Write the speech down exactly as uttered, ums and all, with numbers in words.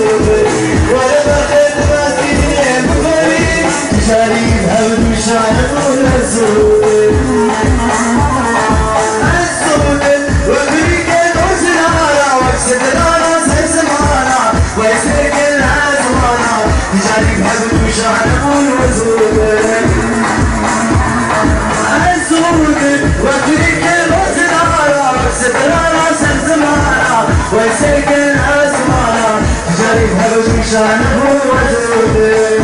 وزودك ولا بخيت مسكين بغريب شريف هبد وشايف ونزودك الزودك وبريك الوزنارة واكسد الراس زمانة ويسرق الازمانة شريف هبد وشايف ونزودك الزودك وبريك الوزنارة واكسد الراس زمانة ويسرق الازمانة شريف هبد وشايف ونزودك